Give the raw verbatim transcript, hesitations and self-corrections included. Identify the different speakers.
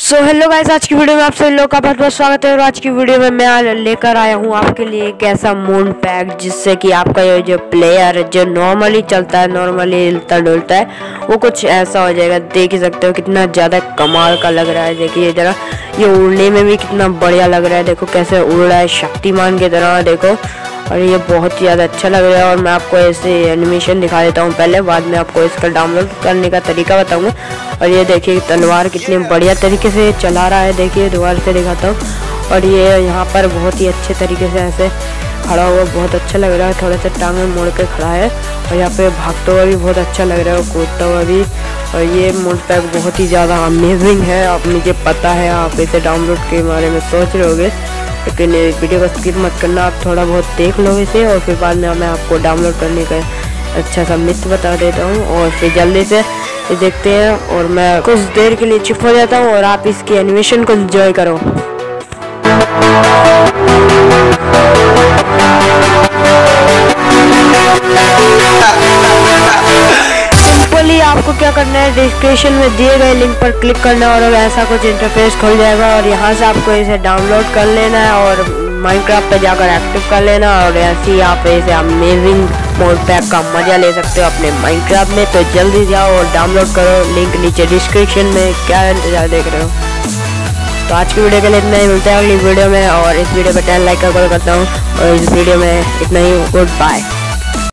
Speaker 1: So hello guys, आज की video में आप सभी लोग का बहुत बहुत स्वागत है। और आज की वीडियो में मैं लेकर आया हूँ आपके लिए एक ऐसा मून पैक जिससे कि आपका ये जो प्लेयर जो नॉर्मली चलता है, नॉर्मली हिलता डुलता है, वो कुछ ऐसा हो जाएगा। देख ही सकते हो कितना ज़्यादा कमाल का लग रहा है। देखिए जरा, ये उड़ने में भी कितना बढ़िया लग रहा है। देखो कैसे उड़ रहा है शक्तिमान की तरह, देखो। और ये बहुत ही ज़्यादा अच्छा लग रहा है। और मैं आपको ऐसे एनिमेशन दिखा देता हूँ पहले, बाद में आपको इसका डाउनलोड करने का तरीका बताऊँगा। और ये देखिए तलवार कितने बढ़िया तरीके से चला रहा है। देखिए दोबारा से दिखाता हूँ। और ये यहाँ पर बहुत ही अच्छे तरीके से ऐसे खड़ा हुआ, बहुत अच्छा लग रहा है। थोड़ा सा टांग में मोड़ के खड़ा है। और यहाँ पे भागता हुआ भी बहुत अच्छा लग रहा है, और कूदता हुआ भी। और ये मून पैक बहुत ही ज़्यादा अमेजिंग है। आप मुझे पता है आप इसे डाउनलोड के बारे में सोच रहे होगे, लेकिन वीडियो को स्किप मत करना। आप थोड़ा बहुत देख लो इसे, और फिर बाद में मैं आपको डाउनलोड करने का अच्छा सा मिथ बता देता हूँ। और फिर जल्दी से देखते हैं। और मैं कुछ देर के लिए चुप हो जाता हूँ और आप इसकी एनिमेशन को एंजॉय करो। सिंपली आपको क्या करना है, डिस्क्रिप्शन में दिए गए लिंक पर क्लिक करना है और ऐसा कुछ इंटरफेस खुल जाएगा। और यहाँ से आपको इसे डाउनलोड कर लेना है और माइनक्राफ्ट पे जाकर एक्टिव कर लेना। और ऐसे ही आप इसे अमेजिंग मून पैक का मजा ले सकते हो अपने माइनक्राफ्ट में। तो जल्दी जाओ और डाउनलोड करो, लिंक नीचे डिस्क्रिप्शन में। क्या इंतजार देख रहे हो? तो आज की वीडियो के लिए इतना ही, मिलता है अगली वीडियो में। और इस वीडियो पर टेन लाइक का कॉल करता हूँ। और इस वीडियो में इतना ही, गुड बाय।